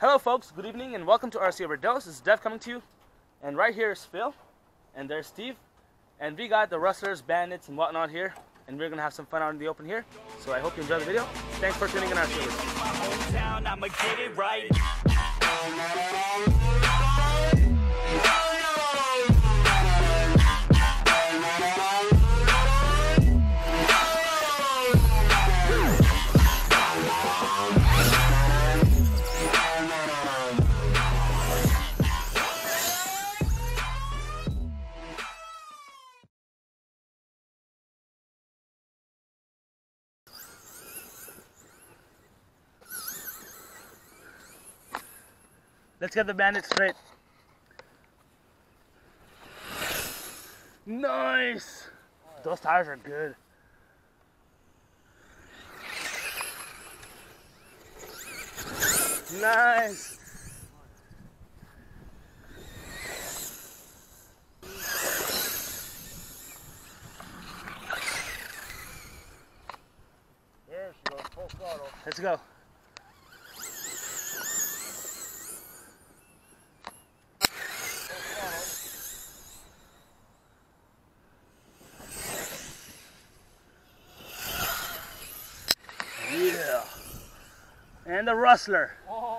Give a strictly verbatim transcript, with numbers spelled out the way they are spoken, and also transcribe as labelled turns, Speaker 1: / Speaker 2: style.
Speaker 1: Hello folks, good evening and welcome to R C Overdose. This is Dev coming to you, and right here is Phil, and there's Steve, and we got the rustlers, bandits, and whatnot here, and we're gonna have some fun out in the open here. So I hope you enjoy the video. Thanks for tuning in our series. Let's get the bandit straight. Nice! Those tires are good. Nice!
Speaker 2: There she goes, full throttle.
Speaker 1: Let's go. Yeah. And the rustler.
Speaker 2: Oh.